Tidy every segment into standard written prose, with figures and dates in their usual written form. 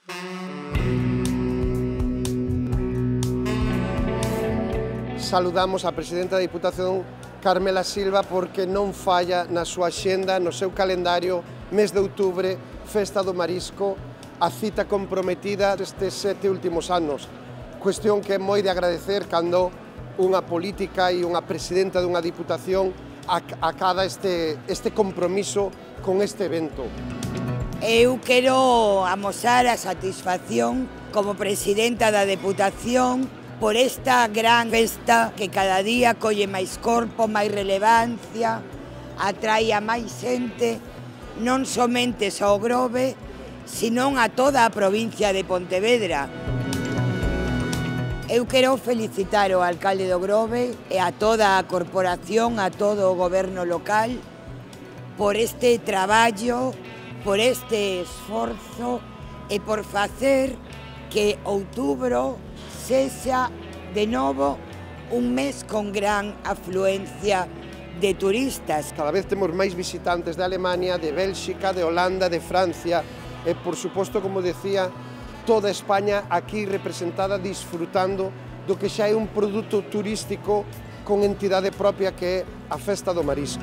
Saludamos a presidenta da Diputación, Carmela Silva, porque non falla na súa axenda, no seu calendario, mes de outubro, Festa do Marisco, a cita comprometida destes 7 últimos anos. Cuestión que é moi de agradecer cando unha política e unha presidenta dunha Diputación acada este compromiso con este evento. Eu quero amosar a satisfacción como presidenta da Deputación por esta gran festa que cada día colle máis corpo, máis relevancia, atrae a máis xente, non somente ao Grove, senón a toda a provincia de Pontevedra. Eu quero felicitar ao alcalde do Grove e a toda a corporación, a todo o goberno local, por este traballo, por este esforzo e por facer que outubro sexa de novo un mes con gran afluencia de turistas. Cada vez temos máis visitantes de Alemania, de Bélxica, de Holanda, de Francia e, por suposto, como decía, toda España aquí representada disfrutando do que xa é un produto turístico con entidade propia que é a Festa do Marisco.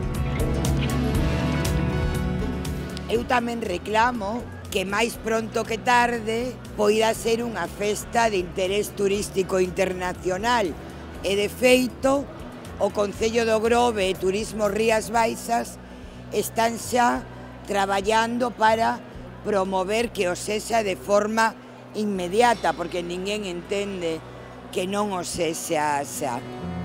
Eu tamén reclamo que máis pronto que tarde poida ser unha festa de interés turístico internacional e, de feito, o Concello do Grove e Turismo Rías Baixas están xa traballando para promover que o sexa de forma inmediata, porque ninguén entende que non o sexa xa.